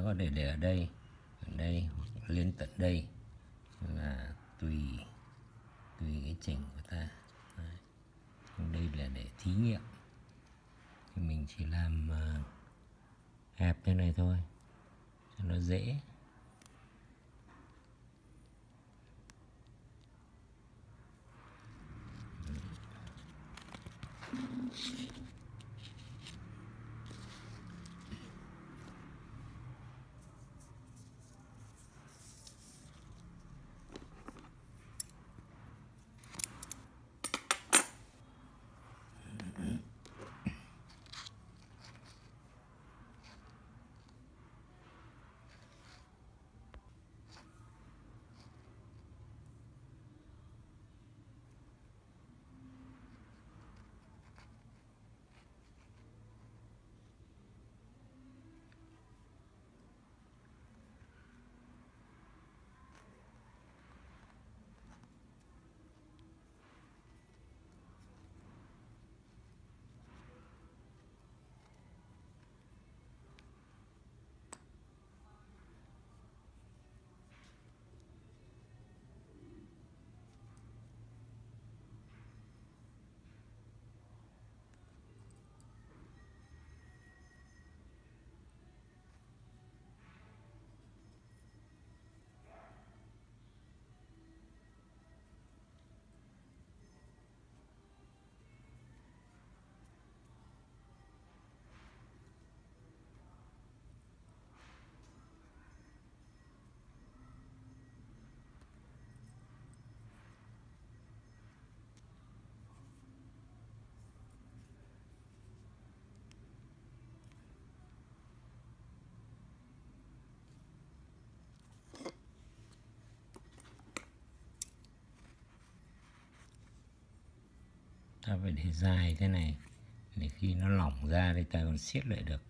có thể để ở đây hoặc lên tận đây, là tùy cái chỉnh của ta. Đấy. Đây là để thí nghiệm thì mình chỉ làm hẹp thế này thôi cho nó dễ. Ta phải để dài thế này để khi nó lỏng ra thì ta còn siết lại được.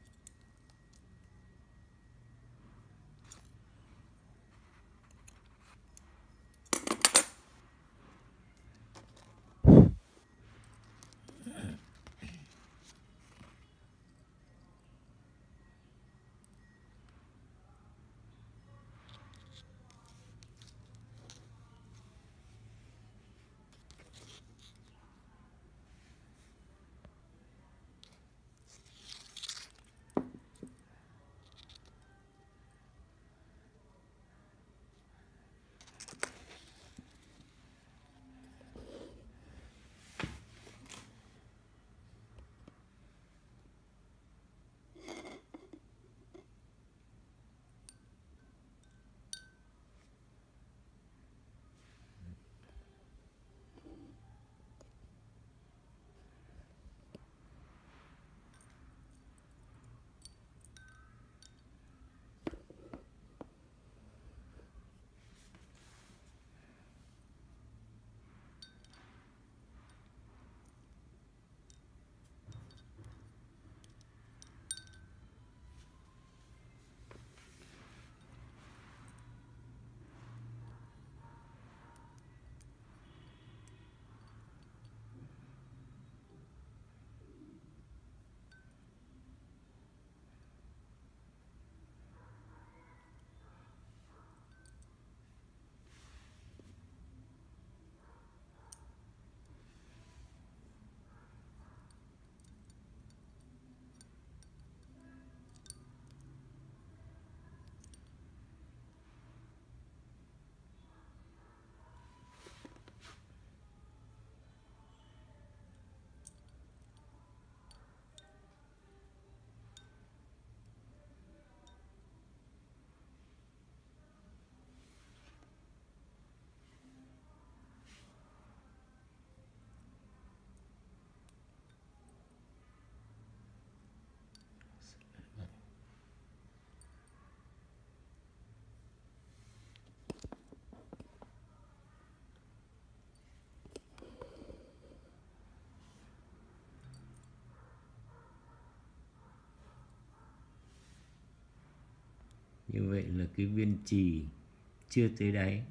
Như vậy là cái viên chì chưa tới đáy,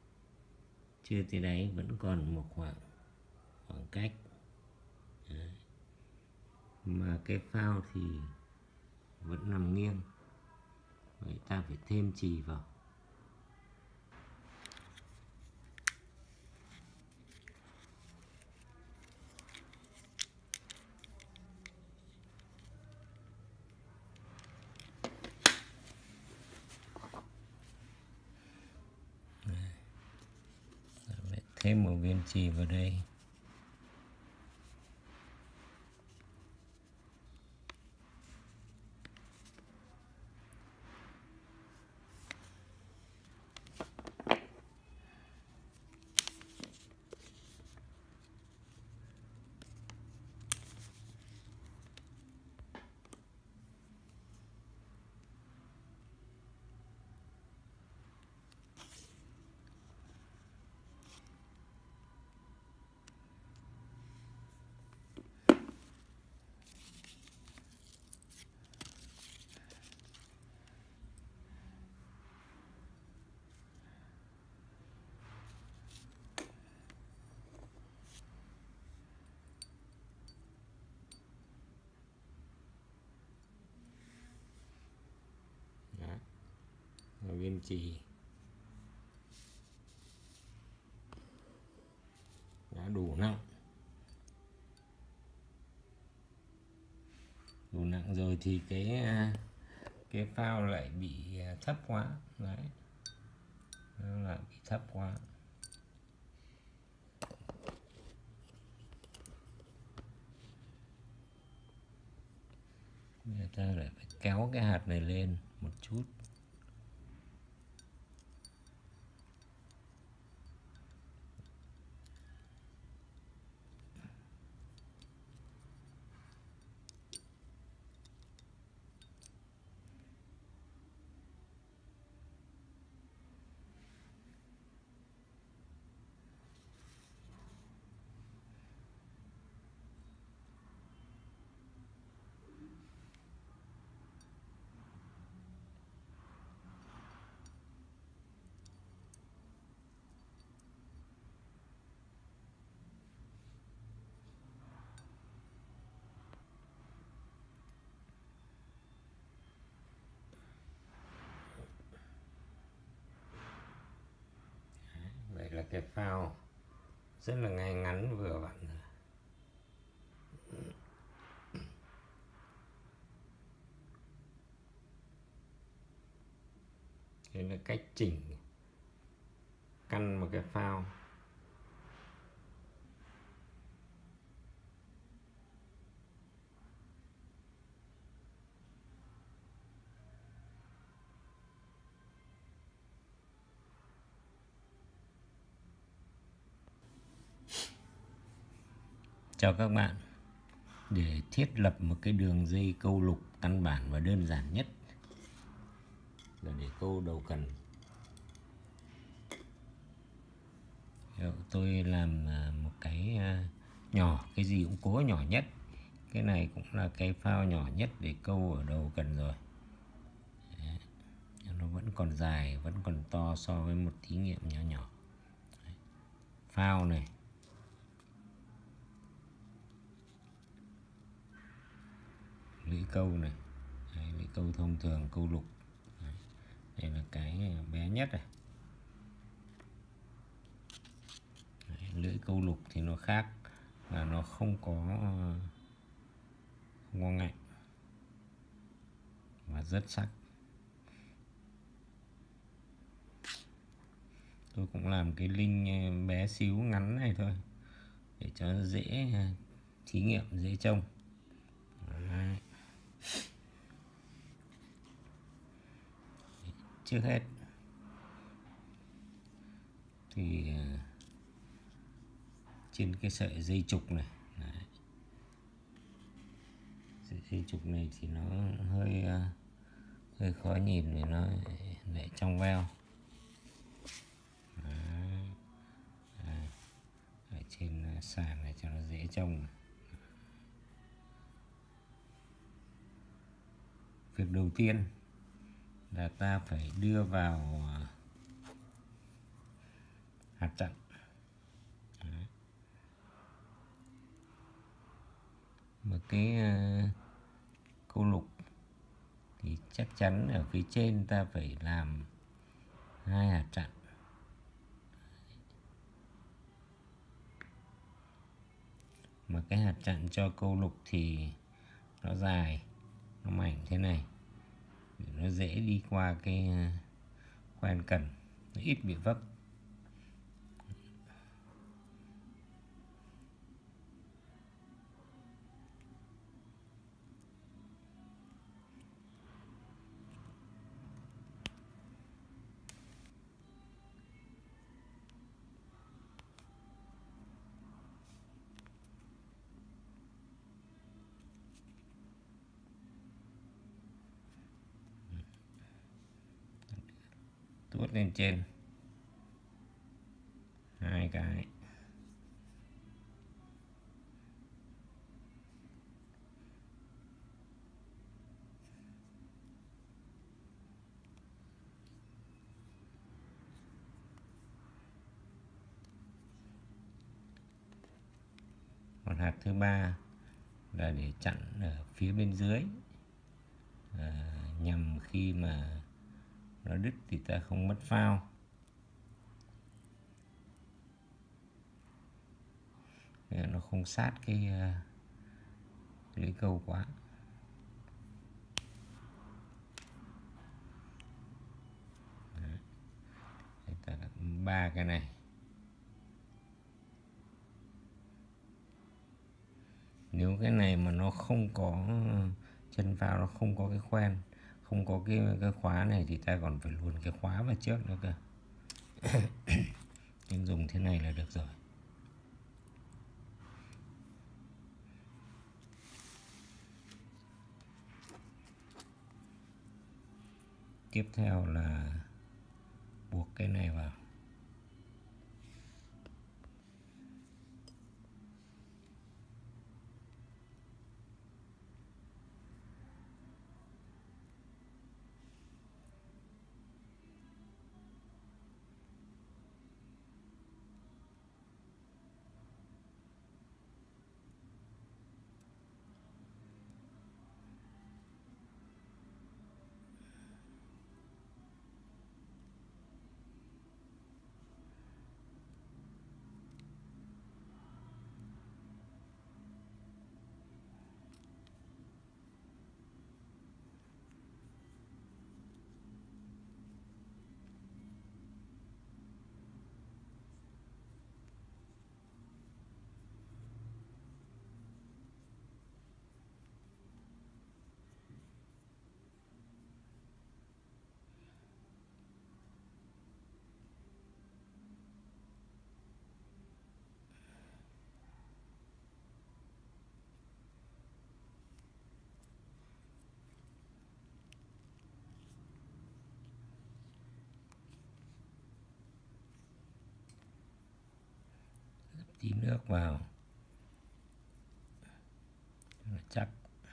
vẫn còn một khoảng cách. Đấy. Mà cái phao thì vẫn nằm nghiêng. vậy ta phải thêm chì vào. Thêm một viên chì vào đây. Một viên chì đã đủ nặng. Đủ nặng rồi thì cái phao lại bị thấp quá. Đấy, nó lại bị thấp quá. Người ta lại phải kéo cái hạt này lên một chút. Vậy là cái phao rất là ngay ngắn vừa vặn. Đây là cách chỉnh căn một cái phao. Chào các bạn. Để thiết lập một cái đường dây câu lục căn bản và đơn giản nhất là để câu đầu cần. Tôi làm một cái nhỏ, cái gì cũng cố nhỏ nhất. Cái này cũng là cái phao nhỏ nhất để câu ở đầu cần rồi. Đấy. Nó vẫn còn dài, vẫn còn to so với một thí nghiệm nhỏ nhỏ. Đấy. Phao này, lưỡi câu này. Đấy, lưỡi câu thông thường, câu lục. Đấy. Đây là cái bé nhất này. Đấy, lưỡi câu lục thì nó khác và nó không có ngạnh và rất sắc. Tôi cũng làm cái linh bé xíu ngắn này thôi để cho dễ thí nghiệm, dễ trông. Đấy. Trước hết thì trên cái sợi dây trục này, đấy. Sợi dây trục này thì nó hơi khó nhìn vì nó lại trong veo. Ở trên sàn này cho nó dễ trông. Việc đầu tiên là ta phải đưa vào hạt chặn. Đấy. Một cái câu lục thì chắc chắn ở phía trên ta phải làm 2 hạt chặn. Mà cái hạt chặn cho câu lục thì nó dài, nó mảnh thế này, nó dễ đi qua cái khoen cần, nó ít bị vấp. Tuốt lên trên 2 cái. Còn hạt thứ ba là để chặn ở phía bên dưới, nhằm khi mà nó đứt thì ta không mất phao. Nó không sát cái lưới câu quá. Ta đặt 3 cái này. Nếu cái này mà nó không có chân phao, nó không có cái khoen, không có cái khóa này thì ta còn phải luồn cái khóa vào trước nữa cơ. Nhưng dùng thế này là được rồi. Tiếp theo là buộc cái này vào. Tí nước vào chắc.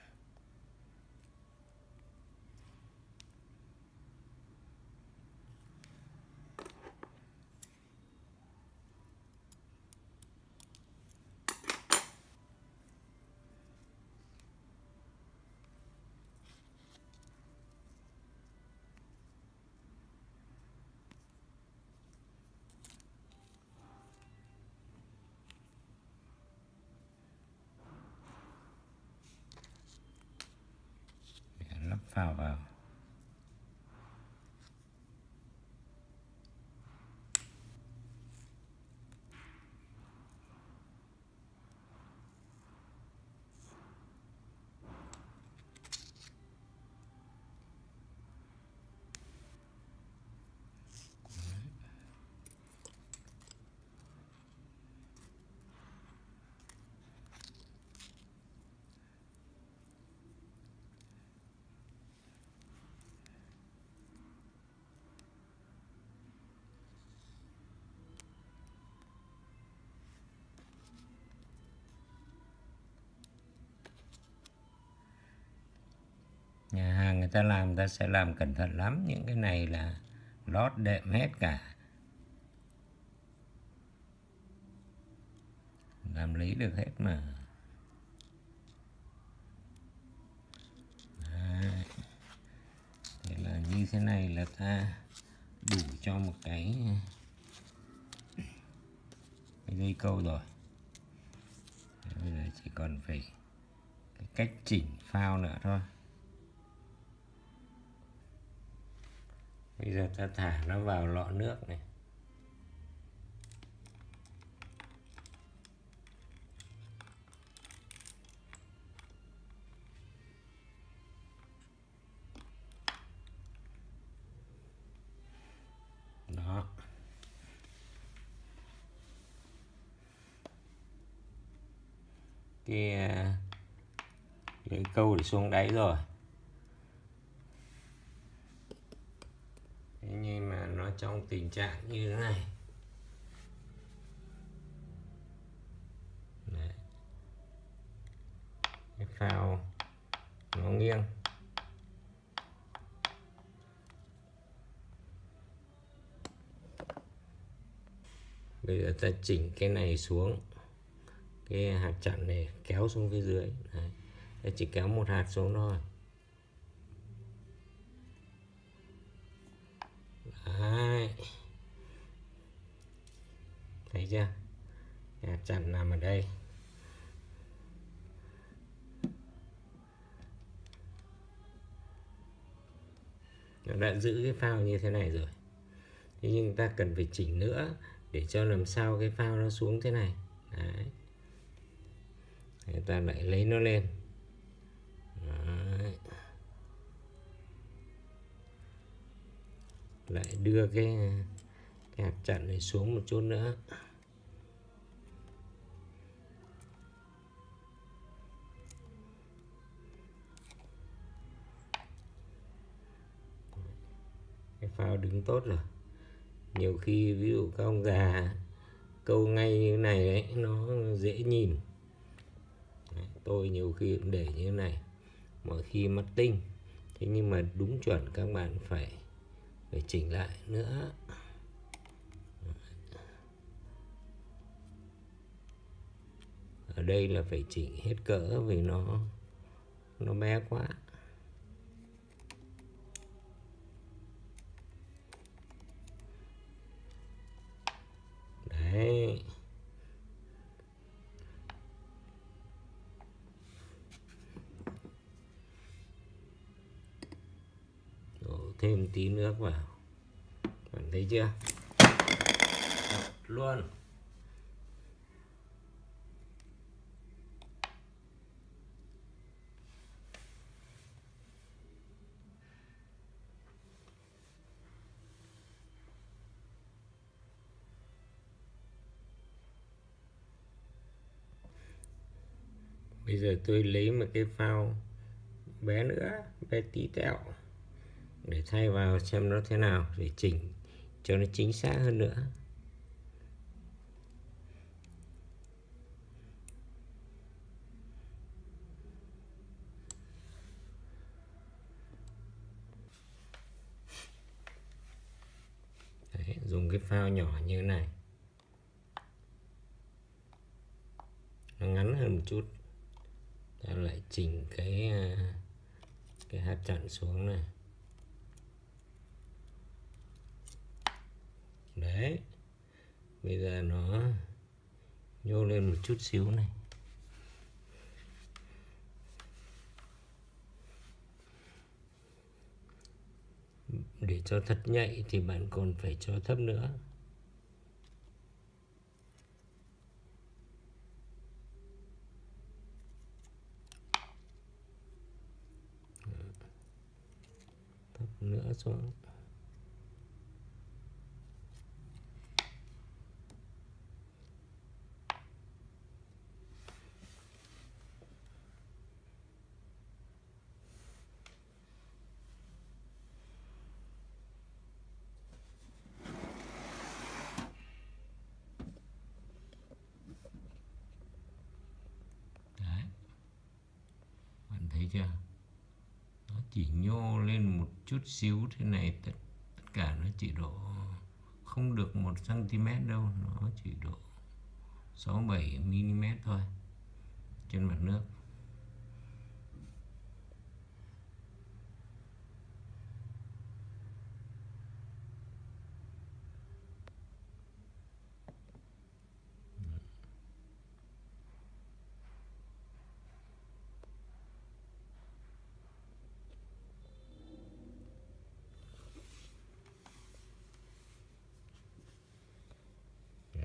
Lắp phao vào. Nhà hàng người ta làm, người ta sẽ làm cẩn thận lắm. Những cái này là lót đệm hết cả, làm lấy được hết mà. Đấy. thế này là ta đủ cho một cái dây câu rồi. Bây giờ chỉ còn phải cái cách chỉnh phao nữa thôi. Bây giờ ta thả nó vào lọ nước này. Đó. Cái lưỡi câu thì xuống đáy rồi. Thế nhưng mà nó trong tình trạng như thế này. Đấy. Cái phao nó nghiêng. Bây giờ ta chỉnh cái này xuống, cái hạt chặn này kéo xuống phía dưới. Đấy. Ta chỉ kéo một hạt xuống thôi. Đấy. Thấy chưa? Cái hạt chặn nằm ở đây. Nó đã giữ cái phao như thế này rồi. Thế nhưng ta cần phải chỉnh nữa để cho làm sao cái phao nó xuống thế này. Đấy. Người ta lại lấy nó lên. Đấy. Lại đưa cái hạt chặn này xuống một chút nữa. Cái phao đứng tốt rồi. Nhiều khi ví dụ các ông già câu ngay như này đấy, nó dễ nhìn. Đấy, tôi nhiều khi cũng để như thế này, mọi khi mất tinh. Thế nhưng mà đúng chuẩn các bạn phải chỉnh lại nữa. Ở đây là phải chỉnh hết cỡ vì nó bé quá. Đấy. Đổ thêm tí nước vào. Bạn thấy chưa? Đập luôn. Bây giờ tôi lấy một cái phao bé nữa, bé tí tẹo, để thay vào xem nó thế nào, để chỉnh cho nó chính xác hơn nữa. Đấy, dùng cái phao nhỏ như thế này, nó ngắn hơn một chút. Ta lại chỉnh cái hạt chặn xuống này. Đấy. Bây giờ nó nhô lên một chút xíu này. Để cho thật nhạy thì bạn còn phải cho thấp nữa. Thấp nữa xuống. Thấy chưa? Nó chỉ nhô lên một chút xíu thế này, tất cả nó chỉ độ không được 1 cm đâu, nó chỉ độ 6-7 mm thôi trên mặt nước.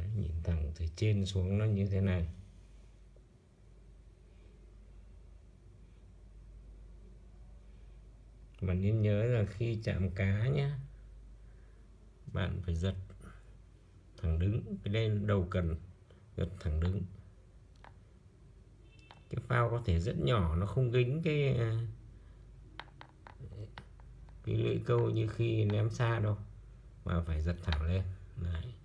Đấy, nhìn thẳng từ trên xuống nó như thế này. Mà nên nhớ là khi chạm cá nhé, bạn phải giật thẳng đứng. Cái đây đầu cần giật thẳng đứng. Cái phao có thể rất nhỏ, nó không dính cái lưỡi câu như khi ném xa đâu, mà phải giật thẳng lên. Đấy.